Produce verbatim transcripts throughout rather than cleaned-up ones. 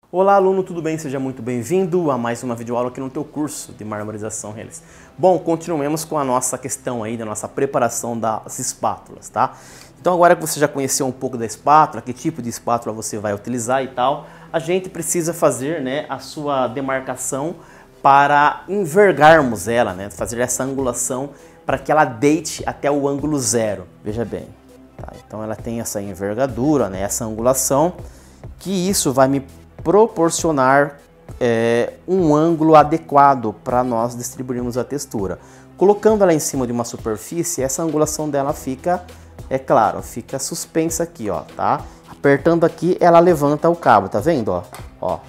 Olá aluno, tudo bem? Seja muito bem-vindo a mais uma videoaula aqui no teu curso de Marmorização Reles. Bom, continuemos com a nossa questão aí da nossa preparação das espátulas, tá? Então agora que você já conheceu um pouco da espátula, que tipo de espátula você vai utilizar e tal, a gente precisa fazer, né, a sua demarcação para envergarmos ela, né, fazer essa angulação para que ela deite até o ângulo zero, veja bem. Tá? Então ela tem essa envergadura, né, essa angulação, que isso vai me proporcionar é, um ângulo adequado para nós distribuirmos a textura. Colocando ela em cima de uma superfície, essa angulação dela fica, é claro, fica suspensa aqui, ó, tá? Apertando aqui, ela levanta o cabo, tá vendo, ó? Ó.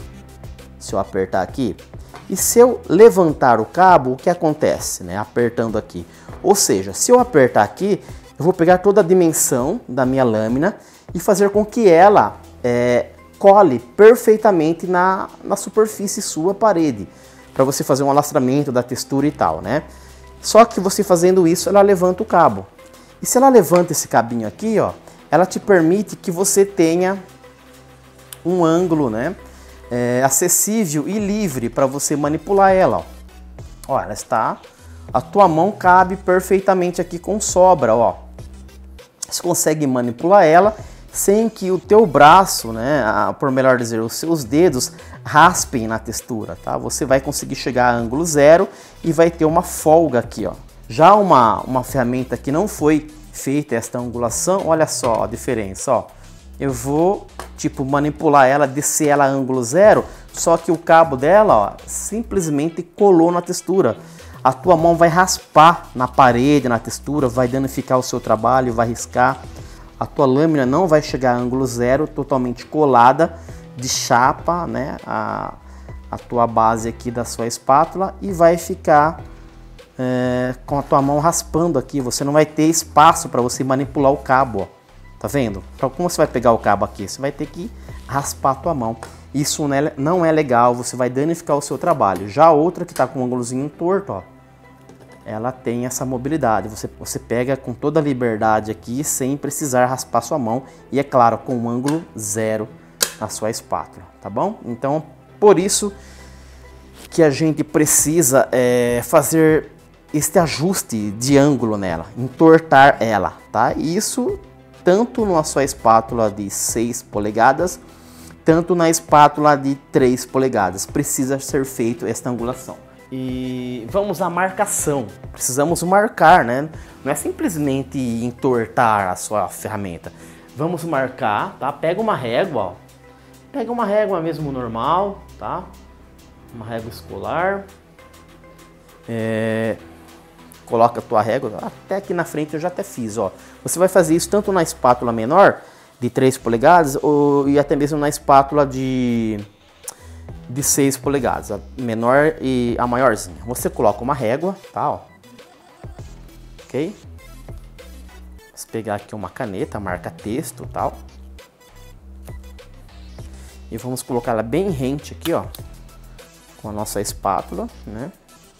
Se eu apertar aqui, e se eu levantar o cabo, o que acontece, né? Apertando aqui. Ou seja, se eu apertar aqui, eu vou pegar toda a dimensão da minha lâmina e fazer com que ela é, cole perfeitamente na, na superfície sua parede, para você fazer um alastramento da textura e tal, né? Só que você fazendo isso, ela levanta o cabo. E se ela levanta esse cabinho aqui, ó, ela te permite que você tenha um ângulo, né, é, acessível e livre para você manipular ela, ó. Ó, ela está, a tua mão cabe perfeitamente aqui com sobra, ó. Você consegue manipular ela sem que o teu braço, né, por melhor dizer, os seus dedos raspem na textura, tá? Você vai conseguir chegar a ângulo zero e vai ter uma folga aqui, ó. Já uma, uma ferramenta que não foi feita esta angulação, olha só a diferença, ó. Eu vou, tipo, manipular ela, descer ela a ângulo zero, só que o cabo dela, ó, simplesmente colou na textura. A tua mão vai raspar na parede, na textura, vai danificar o seu trabalho, vai riscar. A tua lâmina não vai chegar a ângulo zero, totalmente colada de chapa, né, a, a tua base aqui da sua espátula, e vai ficar é, com a tua mão raspando aqui. Você não vai ter espaço para você manipular o cabo, ó. Tá vendo? Então, como você vai pegar o cabo aqui? Você vai ter que raspar a tua mão. Isso não é legal, você vai danificar o seu trabalho. Já a outra que está com um ângulozinho torto, ó, ela tem essa mobilidade, você, você pega com toda a liberdade aqui, sem precisar raspar sua mão, e é claro, com um ângulo zero na sua espátula, tá bom? Então, por isso que a gente precisa é, fazer este ajuste de ângulo nela, entortar ela, tá? Isso tanto na sua espátula de seis polegadas, tanto na espátula de três polegadas, precisa ser feito esta angulação. E vamos à marcação. Precisamos marcar, né? Não é simplesmente entortar a sua ferramenta. Vamos marcar, tá? Pega uma régua, ó. Pega uma régua mesmo normal, tá? Uma régua escolar. É... Coloca a tua régua, até aqui na frente eu já até fiz, ó. Você vai fazer isso tanto na espátula menor, de três polegadas, ou, e até mesmo na espátula de... de seis polegadas, a menor e a maiorzinha. Você coloca uma régua, tá, ó. Ok? Vamos pegar aqui uma caneta, marca texto, tal. E vamos colocar ela bem rente aqui, ó, com a nossa espátula, né?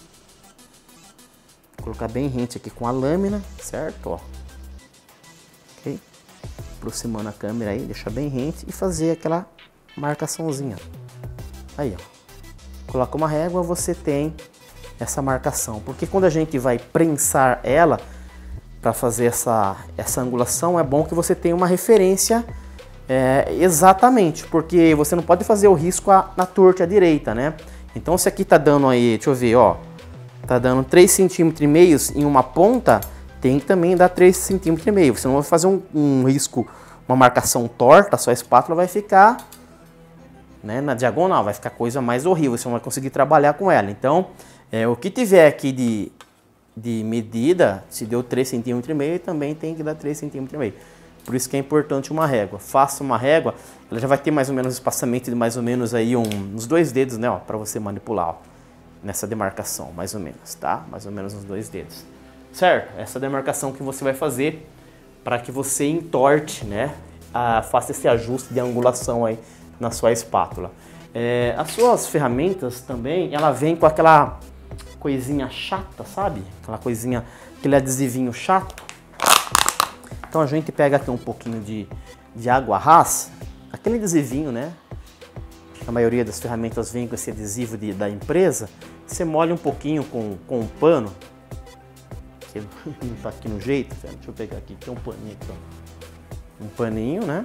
Colocar bem rente aqui com a lâmina, certo, ó. Ok? Aproximando a câmera aí, deixa bem rente e fazer aquela marcaçãozinha. Aí, ó, coloca uma régua, você tem essa marcação, porque quando a gente vai prensar ela para fazer essa, essa angulação, é bom que você tenha uma referência é, exatamente, porque você não pode fazer o risco a, na torta à direita, né? Então, se aqui tá dando aí, deixa eu ver, ó, tá dando três centímetros e meio em uma ponta, tem que também dar três centímetros e meio, você não vai fazer um, um risco, uma marcação torta, a sua espátula vai ficar, né, na diagonal, vai ficar coisa mais horrível, você não vai conseguir trabalhar com ela. Então, é, o que tiver aqui de, de medida, se deu três centímetros e meio, também tem que dar três centímetros e meio. Por isso que é importante uma régua. Faça uma régua, ela já vai ter mais ou menos espaçamento de mais ou menos aí um, uns dois dedos, né, ó, para você manipular, ó, nessa demarcação, mais ou menos, tá? Mais ou menos uns dois dedos. Certo? Essa demarcação que você vai fazer para que você entorte, né, a, faça esse ajuste de angulação aí na sua espátula. É, as suas ferramentas também, ela vem com aquela coisinha chata, sabe? Aquela coisinha, aquele adesivinho chato. Então a gente pega aqui um pouquinho de, de água rasa, aquele adesivinho, né? a maioria das ferramentas vem com esse adesivo de, da empresa, você molha um pouquinho com, com um pano, que não tá aqui no jeito, deixa eu pegar aqui, tem um paninho aqui, ó. Um paninho, né?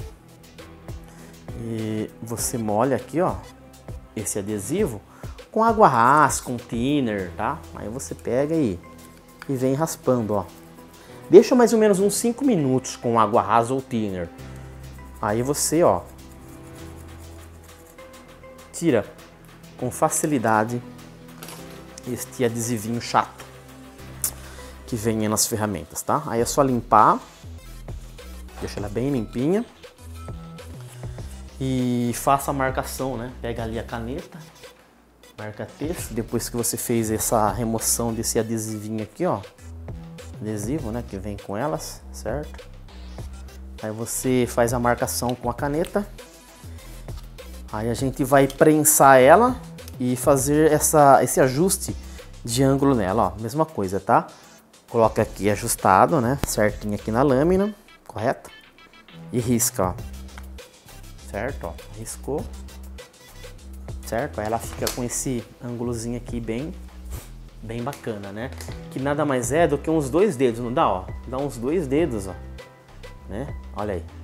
E você molha aqui, ó, esse adesivo com água ras, com thinner, tá? Aí você pega e, e vem raspando, ó. Deixa mais ou menos uns cinco minutos com água rasa ou thinner. Aí você, ó, tira com facilidade este adesivinho chato que vem nas ferramentas, tá? Aí é só limpar, deixa ela bem limpinha e faça a marcação, né? Pega ali a caneta, marca texto, depois que você fez essa remoção desse adesivinho aqui, ó, adesivo, né, que vem com elas, certo? Aí você faz a marcação com a caneta. Aí a gente vai prensar ela e fazer essa, esse ajuste de ângulo nela, ó, mesma coisa, tá? Coloca aqui ajustado, né, certinho aqui na lâmina, correto? E risca, ó, certo, ó, riscou, certo? Aí ela fica com esse ângulozinho aqui bem, bem bacana, né? Que nada mais é do que uns dois dedos, não dá, ó? Dá uns dois dedos, ó, né? Olha aí.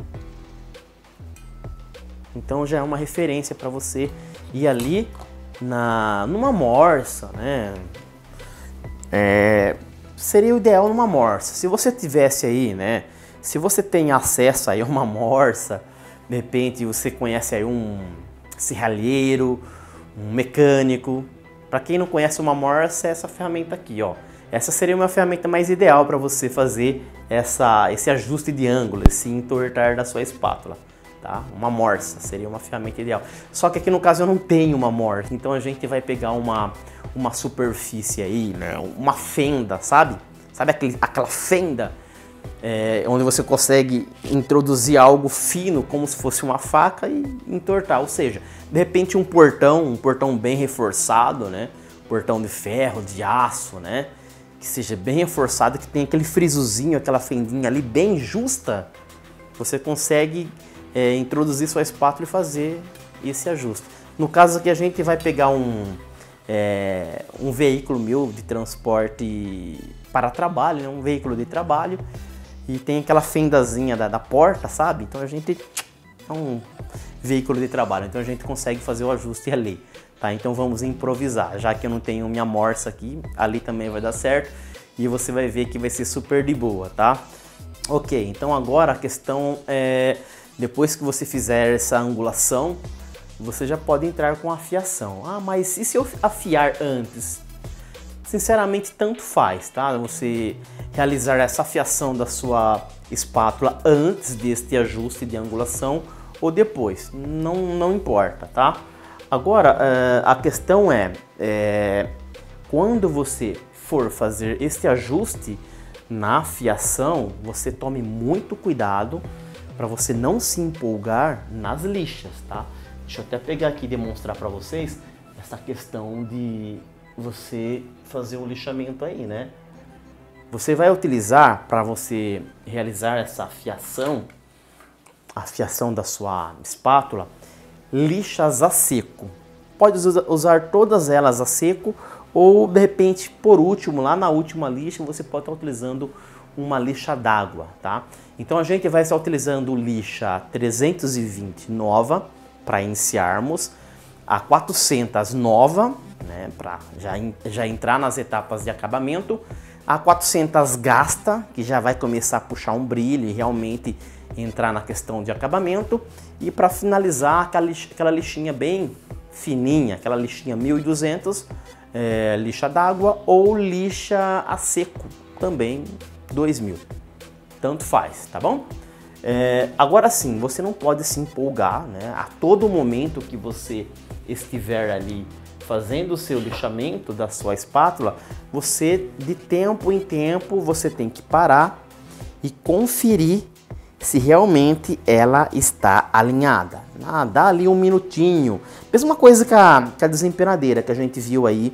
Então já é uma referência para você ir ali na, numa morsa, né? É, seria o ideal numa morsa. Se você tivesse aí, né? Se você tem acesso aí a uma morsa, de repente você conhece aí um serralheiro, um mecânico. Para quem não conhece uma morsa, é essa ferramenta aqui, ó. Essa seria uma ferramenta mais ideal para você fazer essa, esse ajuste de ângulo, esse entortar da sua espátula. Tá? Uma morsa seria uma ferramenta ideal. Só que aqui no caso eu não tenho uma morsa, então a gente vai pegar uma, uma superfície aí, né? Uma fenda, sabe? Sabe aquele, aquela fenda é, onde você consegue introduzir algo fino, como se fosse uma faca e entortar. Ou seja, de repente um portão, um portão bem reforçado, né? Portão de ferro, de aço, né? Que seja bem reforçado, que tem aquele frisozinho, aquela fendinha ali bem justa, você consegue É, introduzir sua espátula e fazer esse ajuste. No caso aqui a gente vai pegar um, é, um veículo meu de transporte para trabalho, né? Um veículo de trabalho, e tem aquela fendazinha da, da porta, sabe? Então a gente é um veículo de trabalho, então a gente consegue fazer o ajuste ali, tá? Então vamos improvisar, já que eu não tenho minha morsa aqui, ali também vai dar certo e você vai ver que vai ser super de boa, tá? Ok, então agora a questão é... Depois que você fizer essa angulação, você já pode entrar com a afiação. Ah, mas e se eu afiar antes? Sinceramente, tanto faz, tá? Você realizar essa afiação da sua espátula antes deste ajuste de angulação ou depois, não, não importa, tá? Agora, a questão é, é, quando você for fazer este ajuste na afiação, você tome muito cuidado para você não se empolgar nas lixas, tá? Deixa eu até pegar aqui e demonstrar para vocês essa questão de você fazer o lixamento aí, né? Você vai utilizar, para você realizar essa afiação, a afiação da sua espátula, lixas a seco. Pode usar todas elas a seco ou, de repente, por último, lá na última lixa, você pode estar utilizando uma lixa d'água, tá? Então a gente vai estar utilizando lixa trezentos e vinte nova para iniciarmos, a quatrocentos nova, né, para já, já entrar nas etapas de acabamento, a quatrocentos gasta, que já vai começar a puxar um brilho e realmente entrar na questão de acabamento, e para finalizar aquela, lixa, aquela lixinha bem fininha, aquela lixinha mil e duzentos, é, lixa d'água ou lixa a seco, também dois mil. Tanto faz, tá bom? É, agora sim, você não pode se empolgar, né? A todo momento que você estiver ali fazendo o seu lixamento da sua espátula, você, de tempo em tempo, você tem que parar e conferir se realmente ela está alinhada. Ah, dá ali um minutinho. Mesma coisa que a, que a desempenadeira que a gente viu aí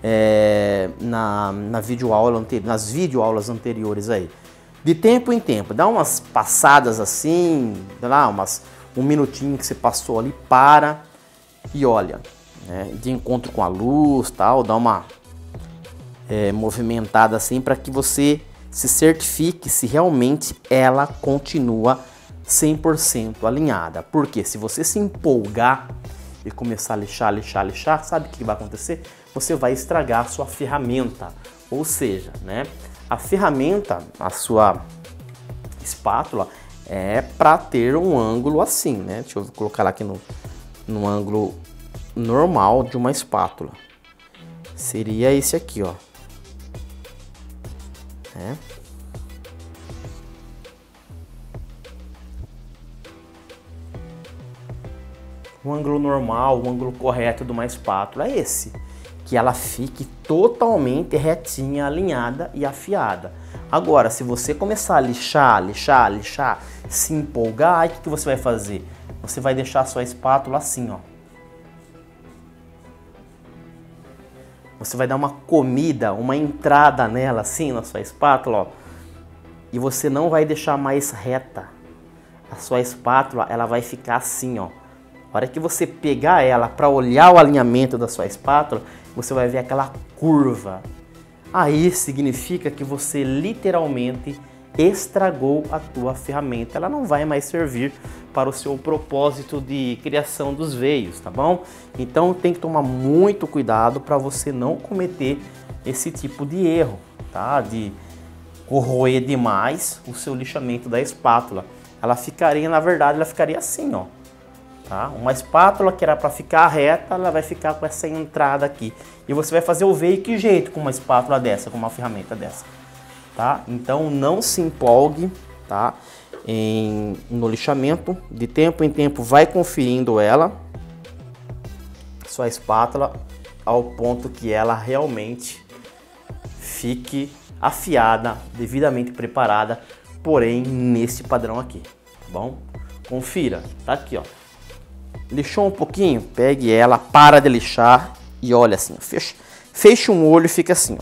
é, na, na videoaula anterior, nas videoaulas anteriores aí. De tempo em tempo, dá umas passadas assim, dá lá umas, um minutinho que você passou ali, para e olha, né, de encontro com a luz, tal, dá uma é, movimentada assim para que você se certifique se realmente ela continua cem por cento alinhada. Porque se você se empolgar e começar a lixar, lixar, lixar, sabe o que vai acontecer? Você vai estragar a sua ferramenta. Ou seja, né, a ferramenta, a sua espátula, é para ter um ângulo assim, né? Deixa eu colocar ela aqui no, no ângulo normal de uma espátula. Seria esse aqui, ó. É. O ângulo normal, o ângulo correto de uma espátula é esse, que ela fique totalmente retinha, alinhada e afiada. Agora, se você começar a lixar, lixar, lixar, se empolgar, aí o que, que você vai fazer? Você vai deixar a sua espátula assim, ó. Você vai dar uma comida, uma entrada nela assim na sua espátula, ó, e você não vai deixar mais reta. A sua espátula, ela vai ficar assim, ó. A hora que você pegar ela para olhar o alinhamento da sua espátula, você vai ver aquela curva. Aí significa que você literalmente estragou a tua ferramenta. Ela não vai mais servir para o seu propósito de criação dos veios, tá bom? Então tem que tomar muito cuidado para você não cometer esse tipo de erro, tá? De corroer demais o seu lixamento da espátula. Ela ficaria, na verdade, ela ficaria assim, ó. Tá? Uma espátula que era para ficar reta, ela vai ficar com essa entrada aqui. E você vai fazer o veio que jeito com uma espátula dessa, com uma ferramenta dessa, tá? Então não se empolgue, tá? Em, no lixamento, de tempo em tempo vai conferindo ela, sua espátula, ao ponto que ela realmente fique afiada, devidamente preparada, porém nesse padrão aqui, tá bom? Confira, tá aqui, ó. Lixou um pouquinho, pegue ela, para de lixar e olha assim, fecha, fecha um olho e fica assim,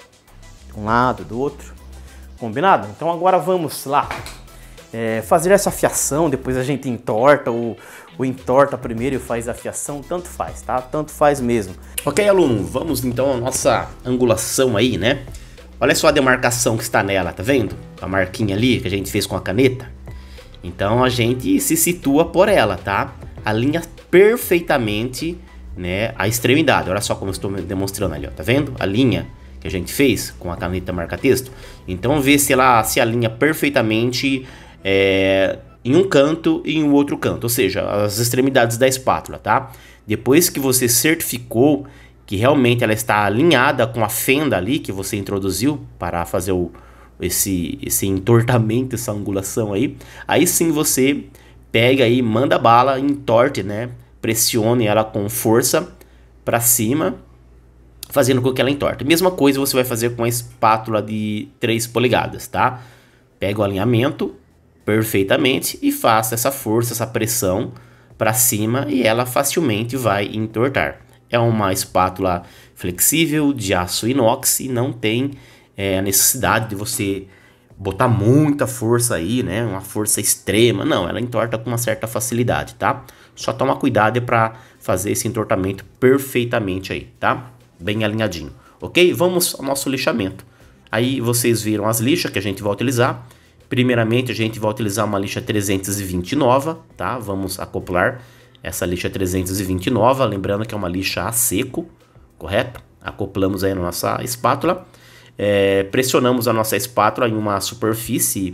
ó, de um lado, do outro, combinado? Então agora vamos lá, é, fazer essa afiação, depois a gente entorta, ou, ou entorta primeiro e faz a afiação, tanto faz, tá? Tanto faz mesmo. Ok, aluno, vamos então à nossa angulação aí, né? Olha só a demarcação que está nela, tá vendo? A marquinha ali que a gente fez com a caneta. Então a gente se situa por ela, tá? Alinha perfeitamente, né, a extremidade. Olha só como eu estou demonstrando ali, ó, tá vendo? A linha que a gente fez com a caneta marca-texto. Então vê se ela se alinha perfeitamente é, em um canto e em um outro canto, ou seja, as extremidades da espátula, tá? Depois que você certificou que realmente ela está alinhada com a fenda ali que você introduziu para fazer o, esse, esse entortamento, essa angulação aí, aí sim você pega aí, manda bala, entorte, né? Pressione ela com força para cima, fazendo com que ela entorte. Mesma coisa você vai fazer com a espátula de três polegadas, tá? Pega o alinhamento perfeitamente e faça essa força, essa pressão para cima e ela facilmente vai entortar. É uma espátula flexível, de aço inox e não tem é, a necessidade de você botar muita força aí, né? Uma força extrema. Não, ela entorta com uma certa facilidade, tá? Só toma cuidado para fazer esse entortamento perfeitamente aí, tá? Bem alinhadinho, ok? Vamos ao nosso lixamento. Aí vocês viram as lixas que a gente vai utilizar. Primeiramente a gente vai utilizar uma lixa trezentos e vinte nova, tá? Vamos acoplar essa lixa trezentos e vinte nova, lembrando que é uma lixa a seco, correto? Acoplamos aí na nossa espátula. É, pressionamos a nossa espátula em uma superfície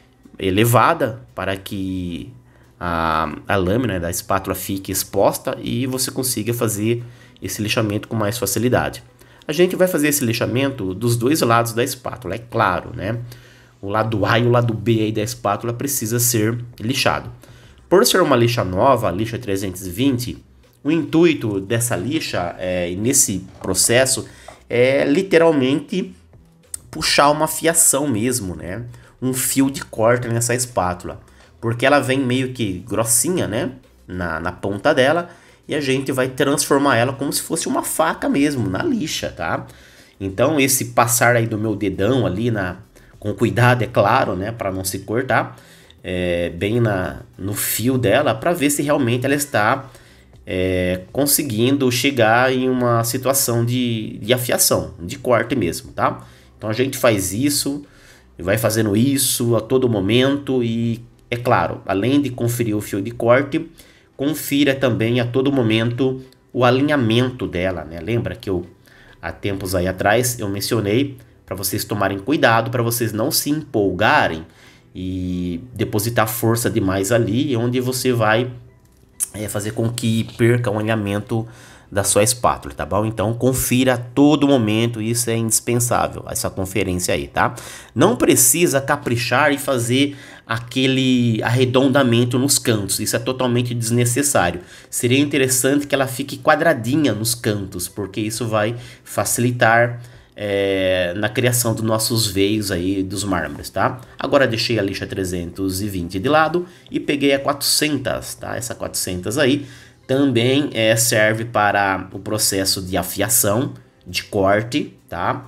elevada para que a, a lâmina da espátula fique exposta e você consiga fazer esse lixamento com mais facilidade. A gente vai fazer esse lixamento dos dois lados da espátula, é claro, né? O lado A e o lado B aí da espátula precisa ser lixado. Por ser uma lixa nova, a lixa trezentos e vinte, o intuito dessa lixa é, nesse processo é literalmente puxar uma fiação mesmo, né? Um fio de corte nessa espátula, porque ela vem meio que grossinha, né? Na, na ponta dela, e a gente vai transformar ela como se fosse uma faca mesmo, na lixa, tá? Então esse passar aí do meu dedão ali, na, com cuidado, é claro, né? Para não se cortar, é, bem na, no fio dela, para ver se realmente ela está é, conseguindo chegar em uma situação de, de afiação, de corte mesmo, tá? Então a gente faz isso, vai fazendo isso a todo momento e, é claro, além de conferir o fio de corte, confira também a todo momento o alinhamento dela, né? Lembra que eu, há tempos aí atrás, eu mencionei para vocês tomarem cuidado, para vocês não se empolgarem e depositar força demais ali, onde você vai é, fazer com que perca o alinhamento da sua espátula, tá bom? Então confira a todo momento, isso é indispensável, essa conferência aí, tá? Não precisa caprichar e fazer aquele arredondamento nos cantos, isso é totalmente desnecessário. Seria interessante que ela fique quadradinha nos cantos, porque isso vai facilitar é, na criação dos nossos veios aí dos mármores, tá? Agora deixei a lixa trezentos e vinte de lado e peguei a quatrocentos, tá? Essa quatrocentos aí também é, serve para o processo de afiação, de corte, tá?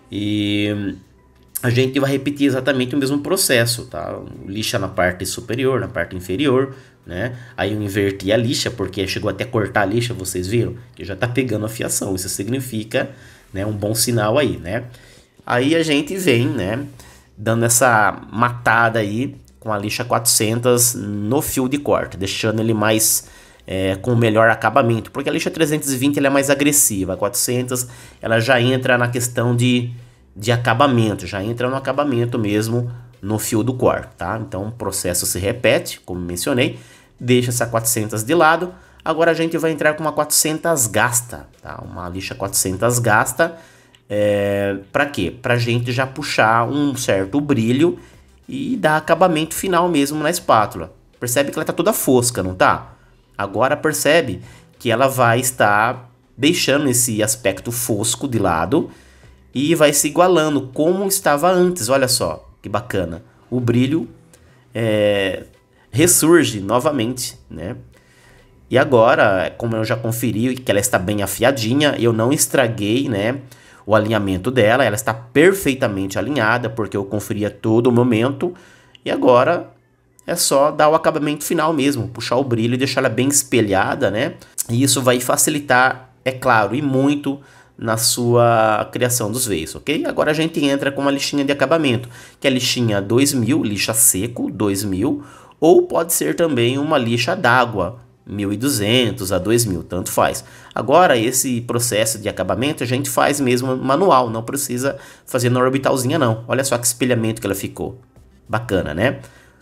E a gente vai repetir exatamente o mesmo processo, tá? Lixa na parte superior, na parte inferior, né? Aí eu inverti a lixa, porque chegou até cortar a lixa, vocês viram? Que já tá pegando afiação, isso significa, né, um bom sinal aí, né? Aí a gente vem, né, dando essa matada aí com a lixa quatrocentos no fio de corte, deixando ele mais... É, com melhor acabamento, porque a lixa trezentos e vinte ela é mais agressiva, a quatrocentos ela já entra na questão de, de acabamento, já entra no acabamento mesmo no fio do corte, tá? Então o processo se repete, como mencionei, deixa essa quatrocentos de lado, agora a gente vai entrar com uma quatrocentos gasta, tá? Uma lixa quatrocentos gasta, é, para quê? Pra gente já puxar um certo brilho e dar acabamento final mesmo na espátula. Percebe que ela tá toda fosca, não tá? Agora percebe que ela vai estar deixando esse aspecto fosco de lado e vai se igualando como estava antes. Olha só que bacana. O brilho é, ressurge novamente, né? E agora, como eu já conferi que ela está bem afiadinha, eu não estraguei, né, o alinhamento dela. Ela está perfeitamente alinhada porque eu conferi a todo momento. E agora... é só dar o acabamento final mesmo, puxar o brilho e deixar ela bem espelhada, né? E isso vai facilitar, é claro, e muito na sua criação dos veios, ok? Agora a gente entra com uma lixinha de acabamento, que é a lixinha dois mil, lixa seco, dois mil, ou pode ser também uma lixa d'água, mil e duzentos a dois mil, tanto faz. Agora esse processo de acabamento a gente faz mesmo manual, não precisa fazer na orbitalzinha não. Olha só que espelhamento que ela ficou. Bacana, né?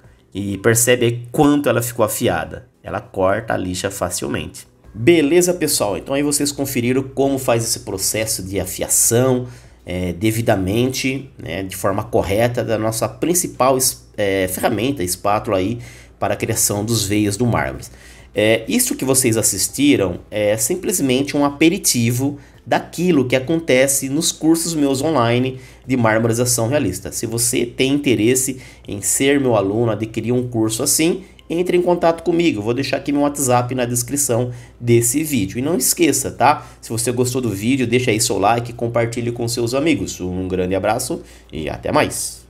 E percebe aí quanto ela ficou afiada. Ela corta a lixa facilmente. Beleza, pessoal? Então aí vocês conferiram como faz esse processo de afiação é, devidamente, né, de forma correta, da nossa principal é, ferramenta, espátula aí, para a criação dos veios do mármore. É, isso que vocês assistiram é simplesmente um aperitivo daquilo que acontece nos cursos meus online de marmorização realista. Se você tem interesse em ser meu aluno, adquirir um curso assim, entre em contato comigo. Eu vou deixar aqui meu WhatsApp na descrição desse vídeo. E não esqueça, tá? Se você gostou do vídeo, deixa aí seu like e compartilhe com seus amigos. Um grande abraço e até mais!